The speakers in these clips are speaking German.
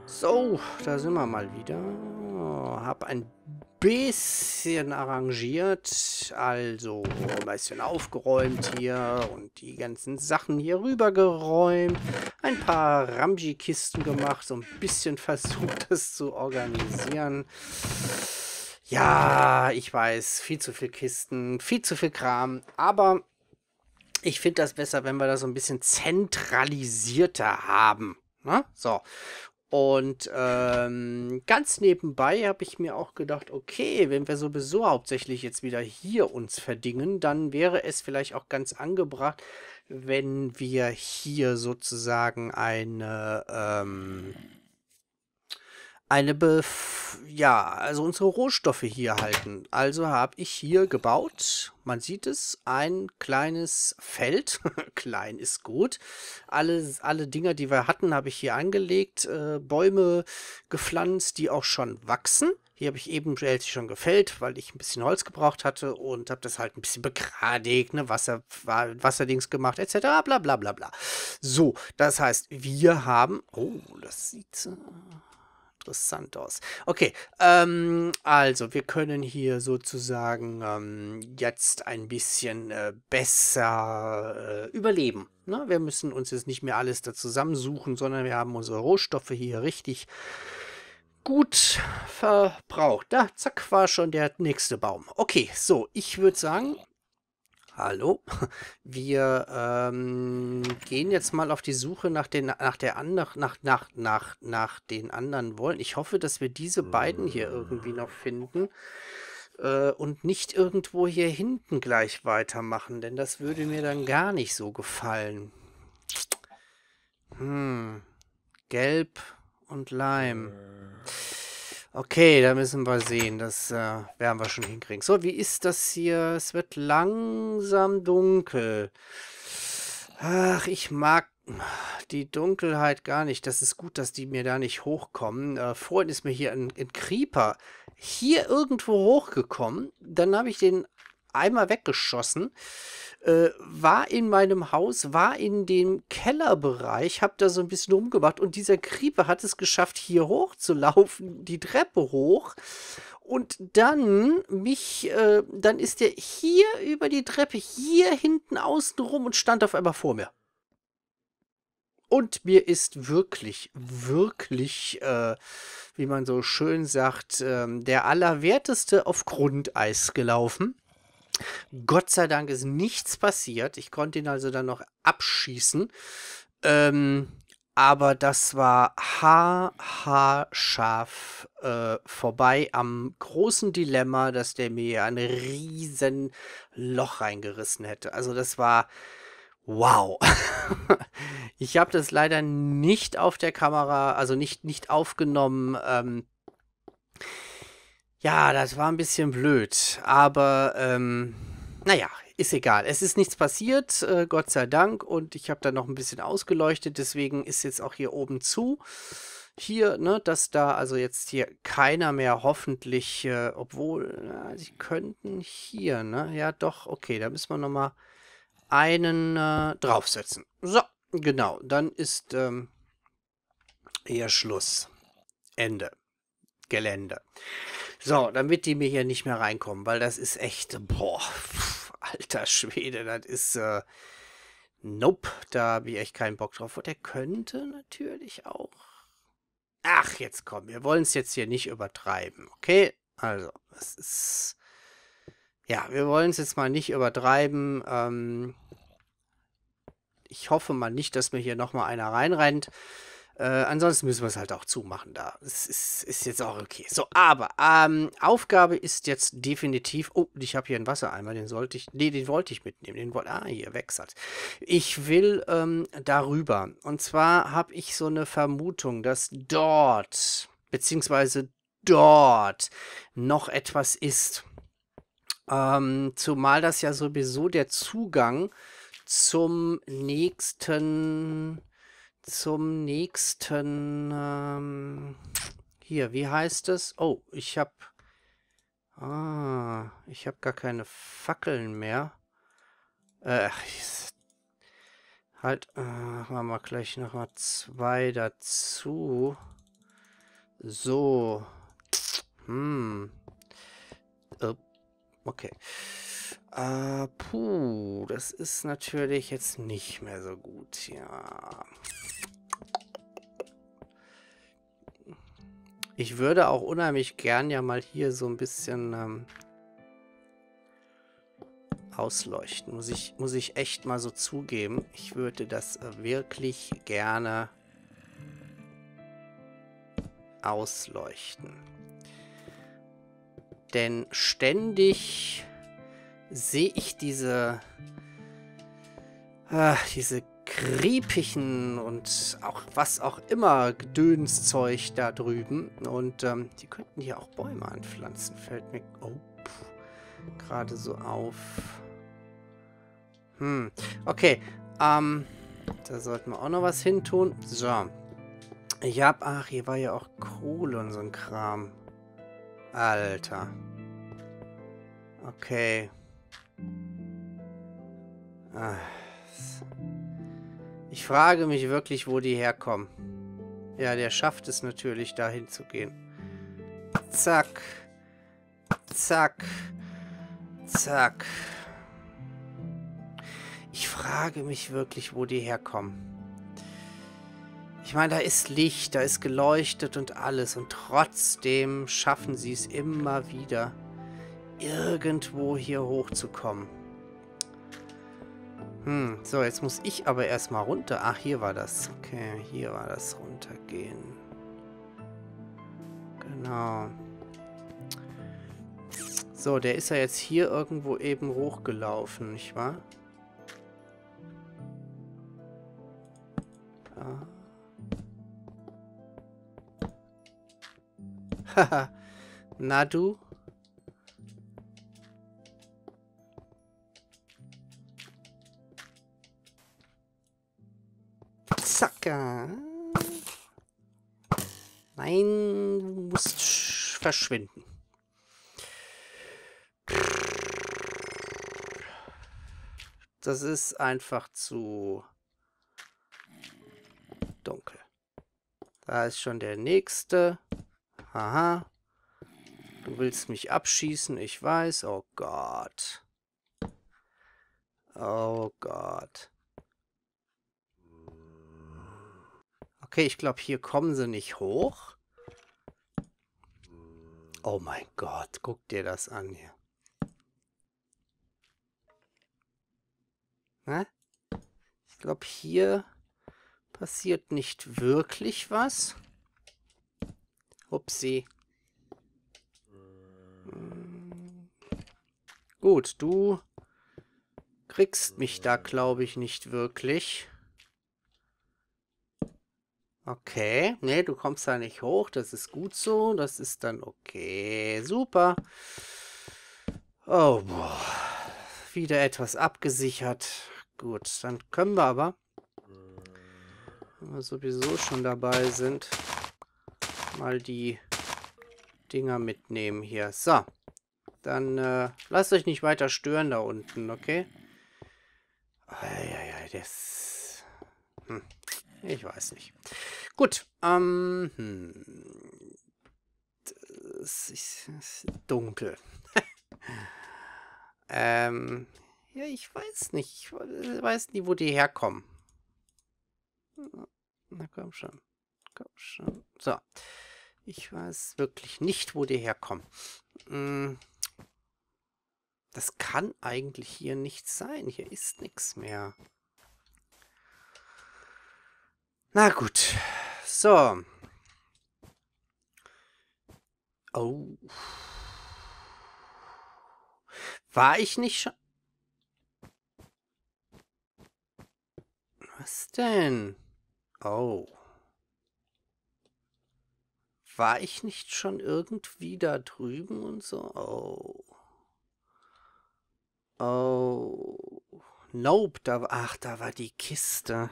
So, da sind wir mal wieder. Hab ein bisschen arrangiert, also ein bisschen aufgeräumt hier und die ganzen Sachen hier rübergeräumt. Ein paar Ramji-Kisten gemacht, so ein bisschen versucht, das zu organisieren. Ja, ich weiß, viel zu viel Kisten, viel zu viel Kram, aber ich finde das besser, wenn wir das so ein bisschen zentralisierter haben. Ne? So. Und ganz nebenbei habe ich mir auch gedacht, okay, wenn wir sowieso hauptsächlich jetzt wieder hier uns verdingen, dann wäre es vielleicht auch ganz angebracht, wenn wir hier sozusagen ja, also unsere Rohstoffe hier halten. Also habe ich hier gebaut, man sieht es, ein kleines Feld. Klein ist gut. Alle Dinger, die wir hatten, habe ich hier angelegt. Bäume gepflanzt, die auch schon wachsen. Hier habe ich eben schon gefällt, weil ich ein bisschen Holz gebraucht hatte und habe das halt ein bisschen begradigt, ne, Wasserdings gemacht, etc. Bla bla bla bla. So, das heißt, wir haben. Oh, das sieht interessant aus. Okay, also wir können hier sozusagen jetzt ein bisschen besser überleben. Ne? Wir müssen uns jetzt nicht mehr alles da zusammensuchen, sondern wir haben unsere Rohstoffe hier richtig gut verbraucht. Da, zack, war schon der nächste Baum. Okay, so, ich würde sagen, hallo. Wir gehen jetzt mal auf die Suche nach den anderen Wollen. Ich hoffe, dass wir diese beiden hier irgendwie noch finden und nicht irgendwo hier hinten gleich weitermachen, denn das würde mir dann gar nicht so gefallen. Hm, Gelb und Leim. Okay, da müssen wir sehen. Das werden wir schon hinkriegen. So, wie ist das hier? Es wird langsam dunkel. Ach, ich mag die Dunkelheit gar nicht. Das ist gut, dass die mir da nicht hochkommen. Vorhin ist mir hier ein Creeper hier irgendwo hochgekommen. Dann habe ich den einmal weggeschossen. War in meinem Haus, war in dem Kellerbereich, hab da so ein bisschen rumgemacht und dieser Creeper hat es geschafft, hier hochzulaufen, die Treppe hoch. Und dann ist der hier über die Treppe, hier hinten außen rum und stand auf einmal vor mir. Und mir ist wirklich, wirklich, wie man so schön sagt, der Allerwerteste auf Grundeis gelaufen. Gott sei Dank ist nichts passiert. Ich konnte ihn also dann noch abschießen. Ähm, aber das war haarscharf vorbei am großen Dilemma, dass der mir ein riesen Loch reingerissen hätte. Also das war wow. Ich habe das leider nicht auf der Kamera, also nicht aufgenommen. Ja, das war ein bisschen blöd, aber naja, ist egal. Es ist nichts passiert, Gott sei Dank, und ich habe da noch ein bisschen ausgeleuchtet, deswegen ist jetzt auch hier oben zu. Hier, ne, dass da also jetzt hier keiner mehr hoffentlich, obwohl, sie könnten hier, ne? Ja, doch, okay, da müssen wir noch mal einen draufsetzen. So, genau, dann ist hier Schluss. Ende. Gelände. So, damit die mir hier nicht mehr reinkommen, weil das ist echt, boah, alter Schwede, das ist, nope, da habe ich echt keinen Bock drauf. Und der könnte natürlich auch. Ach, jetzt komm, wir wollen es jetzt hier nicht übertreiben, okay? Also, das ist. Ja, wir wollen es jetzt mal nicht übertreiben. Ich hoffe mal nicht, dass mir hier nochmal einer reinrennt. Ansonsten müssen wir es halt auch zumachen da. Ist jetzt auch okay. So, aber Aufgabe ist jetzt definitiv. Oh, ich habe hier einen Wassereimer, den sollte ich. Nee, den wollte ich mitnehmen. Hier, wechselt. Ich will darüber. Und zwar habe ich so eine Vermutung, dass dort, beziehungsweise dort, noch etwas ist. Zumal das ja sowieso der Zugang zum nächsten hier, wie heißt es? Oh, ich habe gar keine Fackeln mehr. Äh, halt, machen wir mal gleich nochmal zwei dazu. So. Okay. Puh, das ist natürlich jetzt nicht mehr so gut, ja. Ich würde auch unheimlich gern ja mal hier so ein bisschen ausleuchten. Muss ich echt mal so zugeben. Ich würde das wirklich gerne ausleuchten. Denn ständig sehe ich diese kriepigen und auch was auch immer Gedönszeug da drüben. Und die könnten hier auch Bäume anpflanzen. Fällt mir gerade so auf. Okay. Da sollten wir auch noch was hin tun. So. Ach, hier war ja auch Kohle und so ein Kram. Alter. Okay. Ich frage mich wirklich, wo die herkommen. Ja, der schafft es natürlich, dahin zu gehen. Zack. Zack. Zack. Ich frage mich wirklich, wo die herkommen. Ich meine, da ist Licht, da ist geleuchtet und alles. Und trotzdem schaffen sie es immer wieder, irgendwo hier hochzukommen. So, jetzt muss ich aber erstmal runter. Ach, hier war das. Okay, hier war das runtergehen. Genau. So, der ist ja jetzt hier irgendwo eben hochgelaufen, nicht wahr? Haha. Na du? Zacka. Nein, du musst verschwinden. Das ist einfach zu dunkel. Da ist schon der nächste. Aha. Du willst mich abschießen, ich weiß. Oh Gott. Oh Gott. Okay, ich glaube, hier kommen sie nicht hoch. Oh mein Gott, guck dir das an hier. Ne? Ich glaube, hier passiert nicht wirklich was. Upsi. Gut, du kriegst mich da, glaube ich, nicht wirklich. Okay, nee, du kommst da nicht hoch. Das ist gut so. Das ist dann okay. Super. Oh, boah. Wieder etwas abgesichert. Gut, dann können wir aber, wenn wir sowieso schon dabei sind, mal die Dinger mitnehmen hier. So. Dann lasst euch nicht weiter stören da unten, okay? Eieiei, das... ich weiß nicht. Gut, das ist dunkel. Ja, ich weiß nicht. Ich weiß nie, wo die herkommen. Na komm schon. Komm schon. So. Ich weiß wirklich nicht, wo die herkommen. Das kann eigentlich hier nicht sein. Hier ist nichts mehr. Na gut. So. Oh. War ich nicht schon... Was denn? Oh. War ich nicht schon irgendwie da drüben und so? Oh. Oh. Nope, da war die Kiste.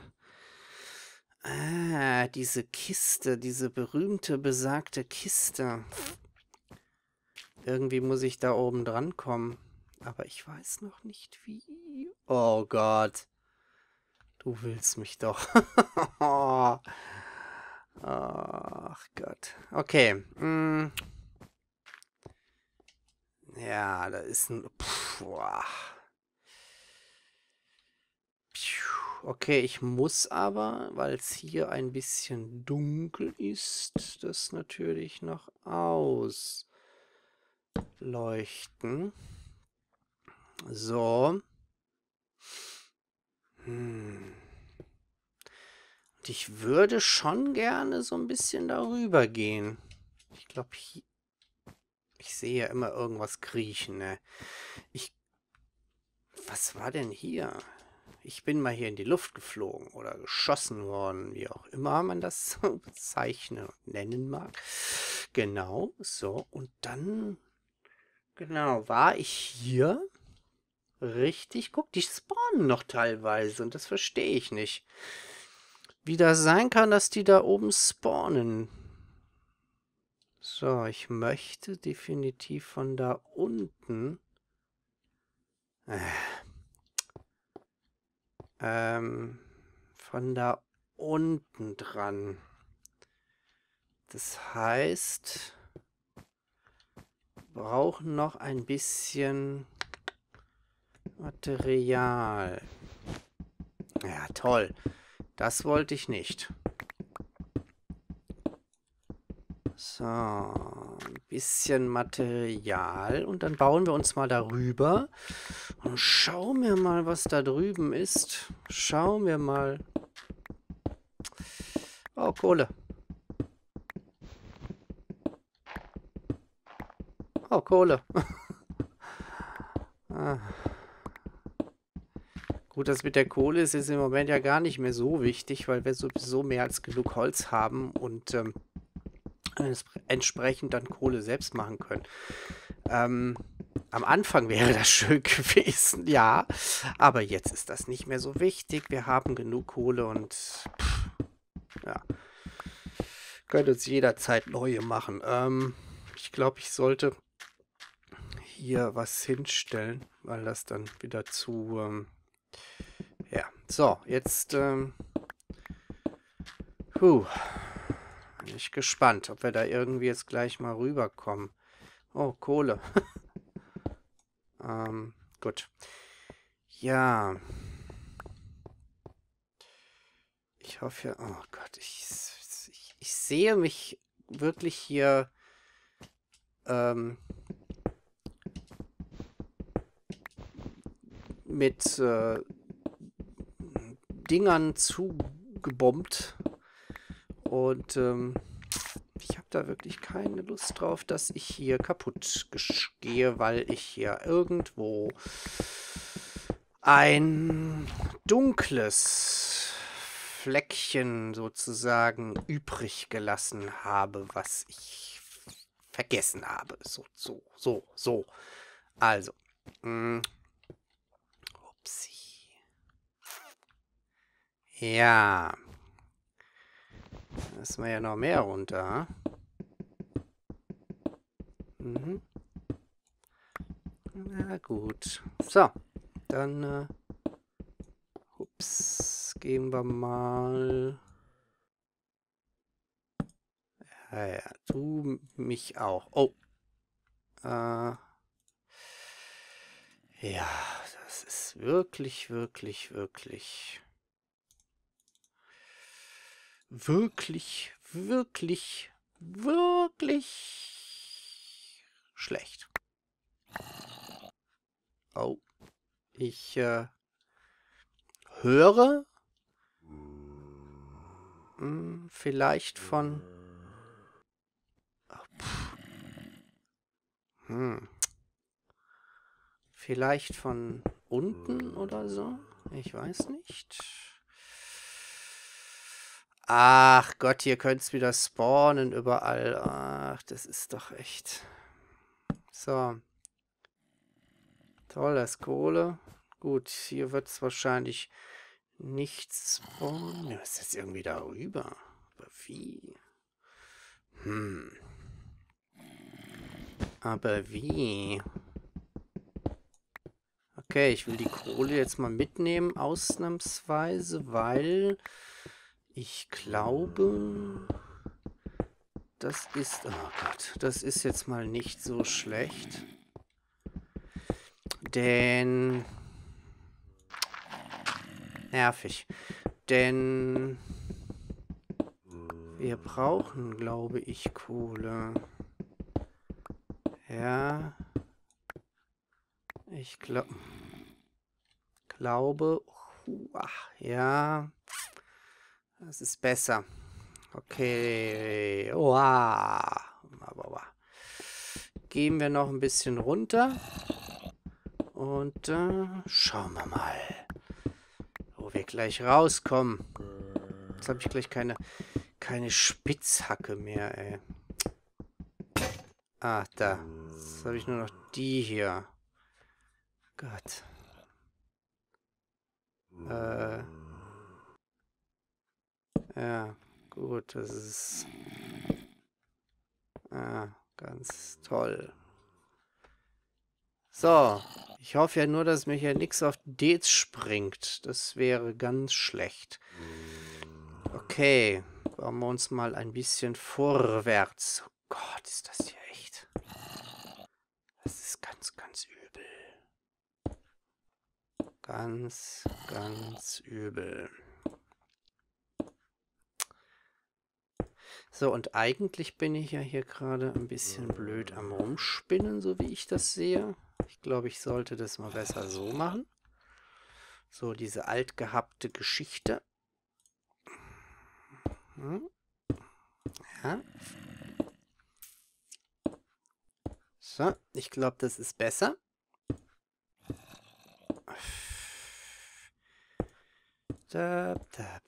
Ah, diese Kiste, diese berühmte, besagte Kiste. Irgendwie muss ich da oben dran kommen. Aber ich weiß noch nicht wie. Oh Gott. Du willst mich doch. Ach Gott. Okay. Ja, da ist ein... boah. Okay, ich muss aber, weil es hier ein bisschen dunkel ist, das natürlich noch ausleuchten. So. Und ich würde schon gerne so ein bisschen darüber gehen. Ich glaube, ich sehe ja immer irgendwas kriechen, ne? Was war denn hier? Ich bin mal hier in die Luft geflogen oder geschossen worden, wie auch immer man das bezeichnen und nennen mag. Genau, so. Und dann, genau, war ich hier. Richtig, guck, die spawnen noch teilweise und das verstehe ich nicht. Wie das sein kann, dass die da oben spawnen. So, ich möchte definitiv von da unten... von da unten dran. Das heißt, wir brauchen noch ein bisschen Material. Ja, toll. Das wollte ich nicht. So, ein bisschen Material und dann bauen wir uns mal darüber und schauen wir mal, was da drüben ist. Schauen wir mal. Oh, Kohle. Oh, Kohle. Ah. Gut, das mit der Kohle ist im Moment ja gar nicht mehr so wichtig, weil wir sowieso mehr als genug Holz haben und entsprechend dann Kohle selbst machen können. Am Anfang wäre das schön gewesen, ja, aber jetzt ist das nicht mehr so wichtig. Wir haben genug Kohle und ja, können uns jederzeit neue machen. Ich glaube, ich sollte hier was hinstellen, weil das dann wieder zu... ja, so, jetzt... bin ich gespannt, ob wir da irgendwie jetzt gleich mal rüberkommen. Oh, Kohle. Gut. Ja. Ich hoffe, oh Gott, ich sehe mich wirklich hier mit Dingern zugebombt und ich habe da wirklich keine Lust drauf, dass ich hier kaputt gehe, weil ich hier irgendwo ein dunkles Fleckchen sozusagen übrig gelassen habe, was ich vergessen habe. So. Also. Upsi. Ja. Da müssen wir ja noch mehr runter. Mhm. Na gut. So. Dann, ups, gehen wir mal. Ja, du mich auch. Oh. Ja, das ist wirklich schlecht. Oh. Ich höre vielleicht von... Vielleicht von unten oder so? Ich weiß nicht. Ach Gott, hier könnte es wieder spawnen überall. Ach, das ist doch echt... So. Toll, das Kohle. Gut, hier wird es wahrscheinlich nichts spawnen. Ja, ist jetzt irgendwie darüber. Aber wie? Aber wie? Okay, ich will die Kohle jetzt mal mitnehmen, ausnahmsweise, weil ich glaube, das ist... Oh Gott, das ist jetzt mal nicht so schlecht. Denn... Nervig. Denn... Wir brauchen, glaube ich, Kohle. Ja. Ich glaube... Ja. Das ist besser. Okay. Oha. Gehen wir noch ein bisschen runter. Und schauen wir mal, wo wir gleich rauskommen. Jetzt habe ich gleich keine Spitzhacke mehr, ey. Ah, da. Jetzt habe ich nur noch die hier. Gott. Ja, gut, das ist... ganz toll. So, ich hoffe ja nur, dass mir hier nichts auf Dates springt. Das wäre ganz schlecht. Okay, bauen wir uns mal ein bisschen vorwärts. Oh Gott, ist das hier echt... Das ist ganz, ganz übel. Ganz, ganz übel. So, und eigentlich bin ich ja hier gerade ein bisschen blöd am Rumspinnen, so wie ich das sehe. Ich glaube, ich sollte das mal besser so machen. So, diese altgehabte Geschichte. Ja. So, ich glaube, das ist besser. Dab, dab.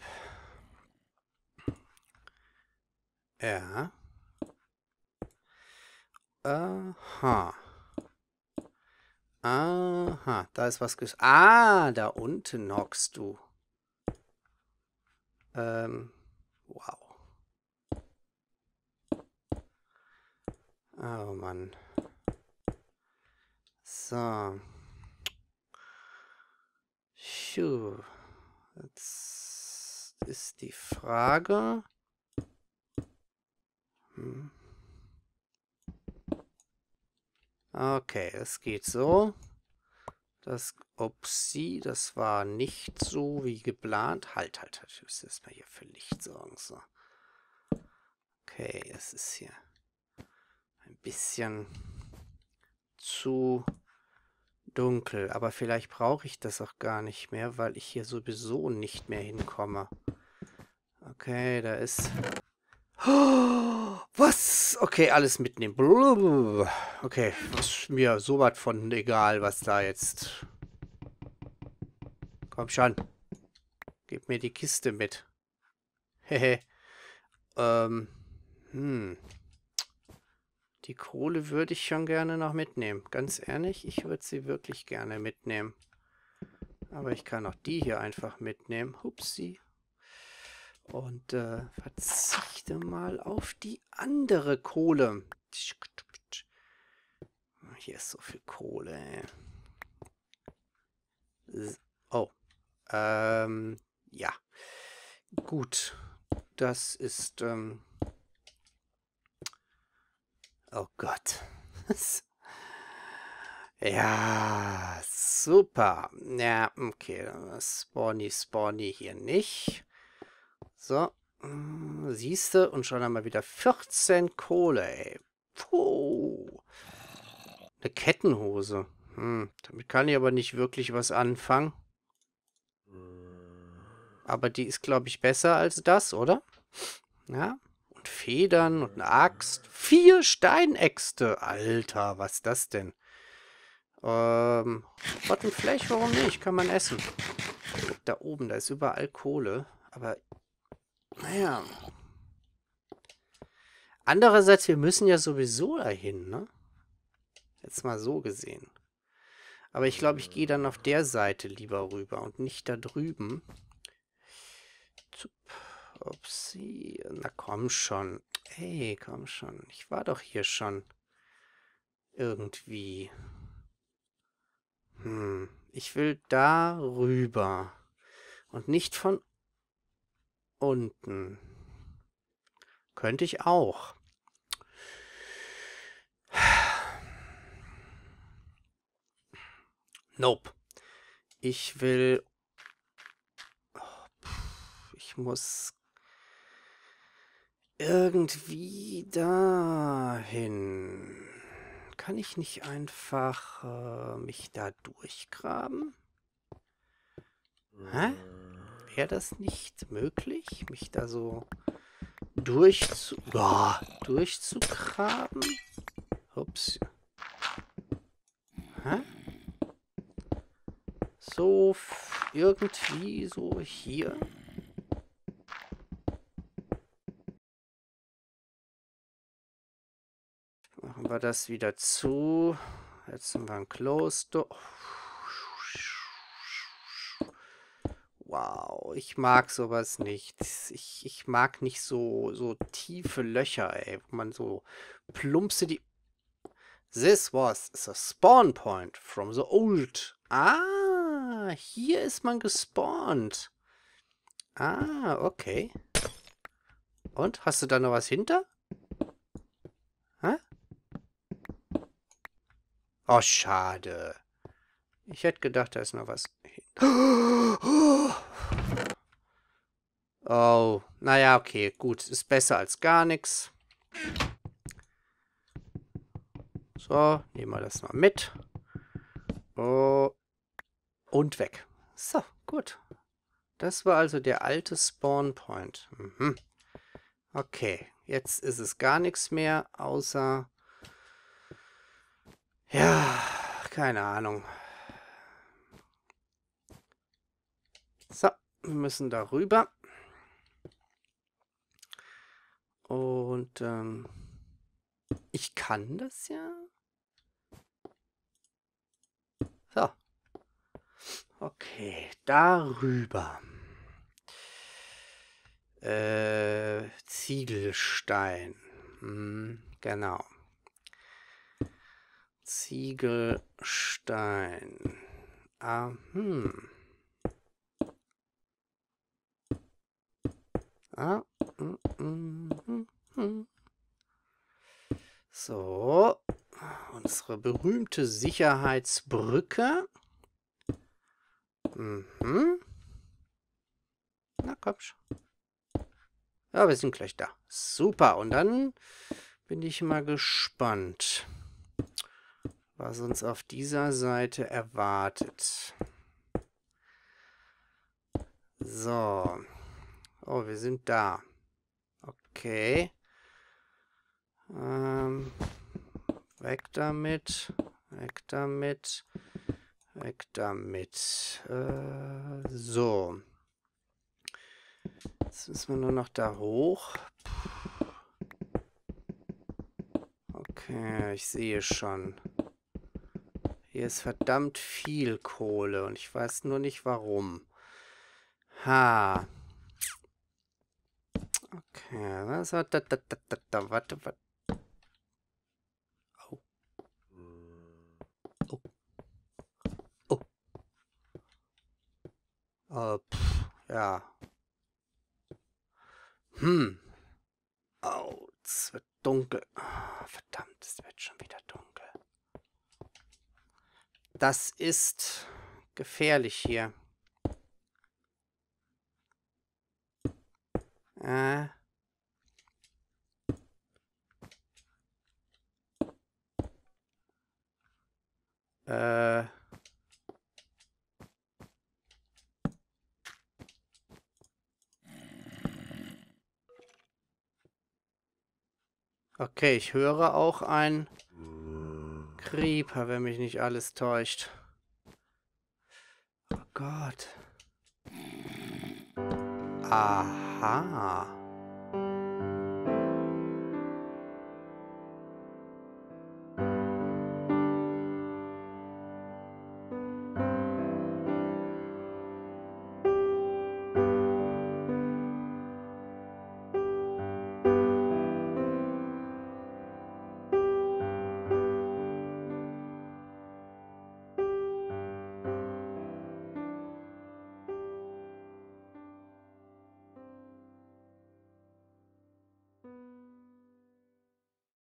Ja. Aha. Aha, da ist was Ah, da unten hockst du. Wow. Oh Mann. So. Phew. Jetzt ist die Frage. Okay, es geht so. Das Upsi, das war nicht so wie geplant. Halt. Ich muss erstmal hier für Licht sorgen. So. Okay, es ist hier ein bisschen zu dunkel. Aber vielleicht brauche ich das auch gar nicht mehr, weil ich hier sowieso nicht mehr hinkomme. Okay, da ist... Oh, was? Okay, alles mitnehmen. Okay, ist mir so was von egal, was da jetzt... Komm schon. Gib mir die Kiste mit. Hehe. Die Kohle würde ich schon gerne noch mitnehmen. Ganz ehrlich, ich würde sie wirklich gerne mitnehmen. Aber ich kann auch die hier einfach mitnehmen. Hupsi. Und verzichte mal auf die andere Kohle. Hier ist so viel Kohle, ey. Oh. Ja. Gut. Das ist, oh Gott. Ja, super. Ja, okay. Spawny hier nicht. So. Siehst du? Und schon haben wir wieder 14 Kohle, ey. Puh. Eine Kettenhose. Damit kann ich aber nicht wirklich was anfangen. Aber die ist, glaube ich, besser als das, oder? Ja. Und Federn und eine Axt. 4 Steinäxte. Alter, was ist das denn? Rotten Fleisch, warum nicht? Kann man essen. Da oben, da ist überall Kohle. Aber, naja. Andererseits, wir müssen ja sowieso dahin, ne? Jetzt mal so gesehen. Aber ich glaube, ich gehe dann auf der Seite lieber rüber und nicht da drüben. Upsi. Na komm schon. Ey, komm schon. Ich war doch hier schon. Irgendwie. Ich will da rüber. Und nicht von unten. Könnte ich auch. Nope. Ich will... Ich muss irgendwie dahin. Kann ich nicht einfach mich da durchgraben? Hä? Wäre das nicht möglich, mich da so durchzugraben? Ups. Hä? So irgendwie so hier. Machen wir das wieder zu. Jetzt sind wir ein Closed Door. Wow, ich mag sowas nicht. Ich mag nicht so tiefe Löcher, ey, wo man so plumpse die... This was the spawn point from the old. Ah, hier ist man gespawnt. Ah, okay. Und, hast du da noch was hinter? Hä? Oh, schade. Ich hätte gedacht, da ist noch was hinter. Oh, naja, okay, gut. Ist besser als gar nichts. So, nehmen wir das mal mit. Oh, und weg. So, gut. Das war also der alte Spawn Point. Mhm. Okay, jetzt ist es gar nichts mehr, außer... Ja, keine Ahnung. So, wir müssen da rüber. Und, ich kann das ja. So. Okay, darüber. Ziegelstein. Genau. Ziegelstein. Ah, Ah, So. Unsere berühmte Sicherheitsbrücke. Na komm schon. Ja, wir sind gleich da. Super. Und dann bin ich mal gespannt, was uns auf dieser Seite erwartet. So. Oh, wir sind da. Okay. Weg damit. Weg damit. Weg damit. So. Jetzt müssen wir nur noch da hoch. Okay, ich sehe schon. Hier ist verdammt viel Kohle und ich weiß nur nicht warum. Ha. Okay, was hat da, warte. Oh. Oh. Oh. Ja. Oh, es wird dunkel. Oh, verdammt, es wird schon wieder dunkel. Das ist gefährlich hier. Okay, ich höre auch ein Creeper, wenn mich nicht alles täuscht. Oh Gott. Aha.